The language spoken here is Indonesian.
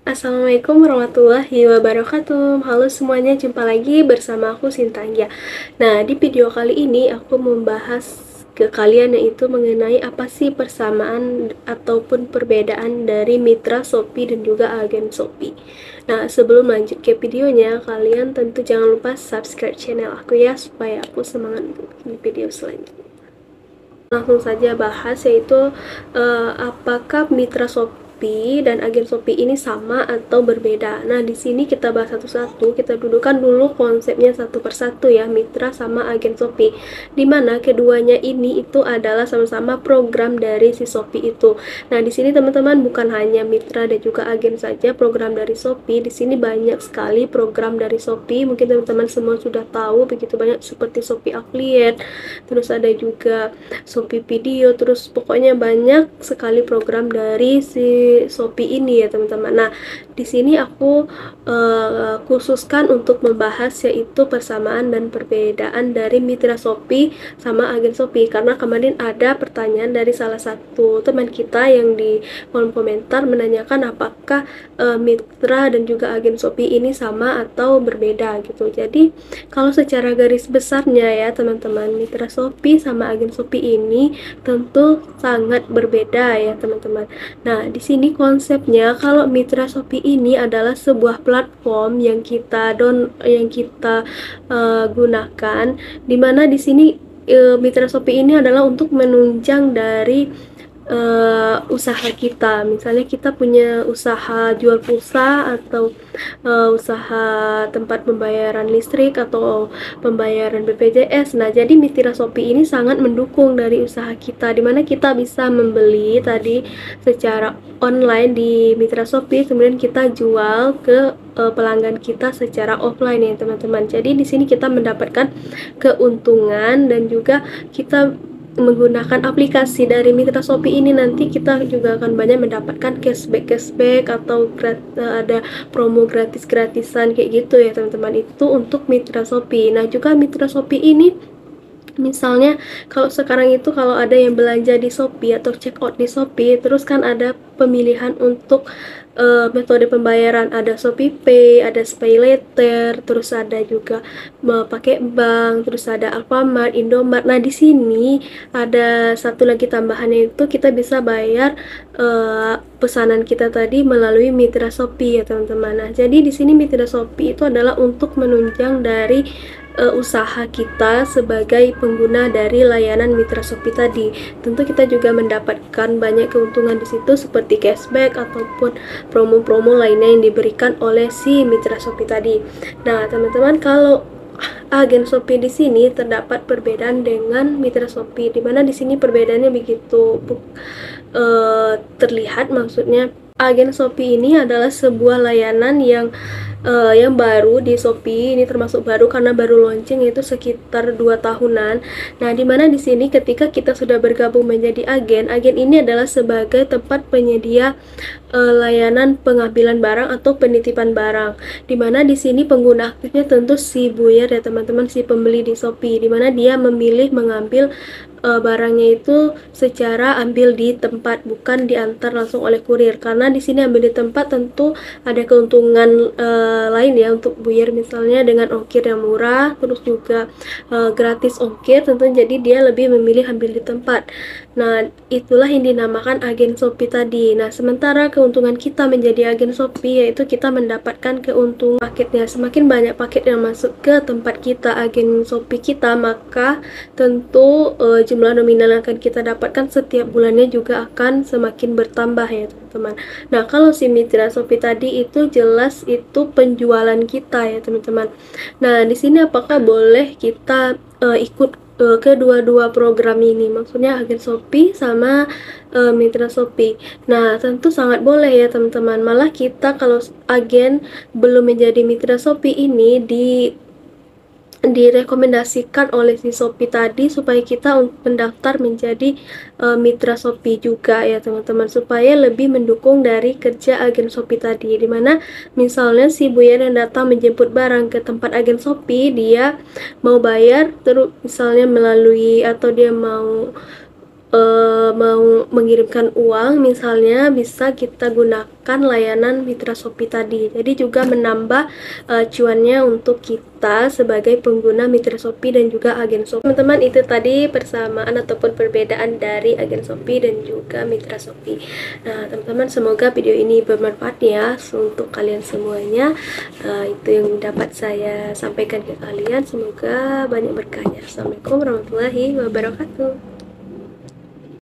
Assalamualaikum warahmatullahi wabarakatuh. Halo semuanya, jumpa lagi bersama aku Sintanggia. Nah, di video kali ini aku membahas ke kalian yaitu mengenai apa sih persamaan ataupun perbedaan dari mitra Shopee dan juga agen Shopee. Nah, sebelum lanjut ke videonya, kalian tentu jangan lupa subscribe channel aku ya supaya aku semangat bikin video selanjutnya. Langsung saja bahas yaitu apakah mitra Shopee dan agen Shopee ini sama atau berbeda. Nah, di sini kita bahas satu-satu, kita dudukan dulu konsepnya satu persatu ya, mitra sama agen Shopee. Dimana keduanya ini itu adalah sama-sama program dari si Shopee itu. Nah, di sini teman-teman bukan hanya mitra dan juga agen saja program dari Shopee. Di sini banyak sekali program dari Shopee. Mungkin teman-teman semua sudah tahu begitu banyak seperti Shopee Affiliate, terus ada juga Shopee Video, terus pokoknya banyak sekali program dari si Shopee ini ya teman-teman. Nah, di sini aku khususkan untuk membahas yaitu persamaan dan perbedaan dari mitra Shopee sama agen Shopee, karena kemarin ada pertanyaan dari salah satu teman kita yang di kolom komentar menanyakan apakah mitra dan juga agen Shopee ini sama atau berbeda gitu. Jadi kalau secara garis besarnya ya teman-teman, mitra Shopee sama agen Shopee ini tentu sangat berbeda ya teman-teman. Nah, di sini konsepnya kalau mitra Shopee ini adalah sebuah platform yang kita gunakan, dimana di sini mitra Shopee ini adalah untuk menunjang dari usaha kita. Misalnya kita punya usaha jual pulsa atau usaha tempat pembayaran listrik atau pembayaran BPJS. Nah, jadi mitra Shopee ini sangat mendukung dari usaha kita, dimana kita bisa membeli tadi secara online di mitra Shopee, kemudian kita jual ke pelanggan kita secara offline ya teman-teman. Jadi di sini kita mendapatkan keuntungan dan juga kita menggunakan aplikasi dari mitra Shopee ini, nanti kita juga akan banyak mendapatkan cashback atau ada promo gratisan kayak gitu ya teman-teman. Itu untuk mitra Shopee. Nah, juga mitra Shopee ini misalnya kalau sekarang itu kalau ada yang belanja di Shopee atau check out di Shopee, terus kan ada pemilihan untuk metode pembayaran, ada Shopee Pay, ada Pay Later, terus ada juga pakai bank, terus ada Alfamart, Indomart. Nah, di sini ada satu lagi tambahannya, itu kita bisa bayar pesanan kita tadi melalui mitra Shopee ya teman-teman. Nah, jadi di sini mitra Shopee itu adalah untuk menunjang dari usaha kita sebagai pengguna dari layanan mitra Shopee tadi. Tentu kita juga mendapatkan banyak keuntungan di situ seperti cashback ataupun promo-promo lainnya yang diberikan oleh si mitra Shopee tadi. Nah, teman-teman, kalau agen Shopee di sini terdapat perbedaan dengan mitra Shopee, di mana di sini perbedaannya begitu terlihat. Maksudnya agen Shopee ini adalah sebuah layanan yang baru di Shopee. Ini termasuk baru karena baru launching, itu sekitar 2 tahunan. Nah, dimana di sini ketika kita sudah bergabung menjadi agen ini adalah sebagai tempat penyedia layanan pengambilan barang atau penitipan barang. Dimana di sini pengguna aktifnya tentu si buyer ya teman-teman, si pembeli di Shopee, dimana dia memilih mengambil barangnya itu secara ambil di tempat, bukan diantar langsung oleh kurir. Karena di sini ambil di tempat tentu ada keuntungan lain ya untuk buyer, misalnya dengan ongkir yang murah, terus juga gratis ongkir tentu, jadi dia lebih memilih ambil di tempat. Nah, itulah yang dinamakan agen Shopee tadi. Nah, sementara keuntungan kita menjadi agen Shopee yaitu kita mendapatkan keuntungan paketnya. Semakin banyak paket yang masuk ke tempat kita, agen Shopee kita, maka tentu jumlah nominal yang akan kita dapatkan setiap bulannya juga akan semakin bertambah ya teman-teman. Nah, kalau si mitra Shopee tadi itu jelas itu penjualan kita ya teman-teman. Nah, di sini apakah boleh kita ikut kedua-dua program ini, maksudnya agen Shopee sama mitra Shopee? Nah, tentu sangat boleh ya teman-teman. Malah kita kalau agen belum menjadi mitra Shopee ini direkomendasikan oleh si Shopee tadi supaya kita mendaftar menjadi mitra Shopee juga ya teman-teman, supaya lebih mendukung dari kerja agen Shopee tadi. Dimana misalnya si buyer yang datang menjemput barang ke tempat agen Shopee, dia mau bayar terus misalnya melalui, atau dia mau mau mengirimkan uang misalnya, bisa kita gunakan layanan Mitra Shopee tadi. Jadi juga menambah cuannya untuk kita sebagai pengguna Mitra Shopee dan juga agen Shopee. Teman-teman, itu tadi persamaan ataupun perbedaan dari agen Shopee dan juga Mitra Shopee. Nah teman-teman, semoga video ini bermanfaat ya untuk kalian semuanya. Itu yang dapat saya sampaikan ke kalian, semoga banyak berkahnya. Assalamualaikum warahmatullahi wabarakatuh.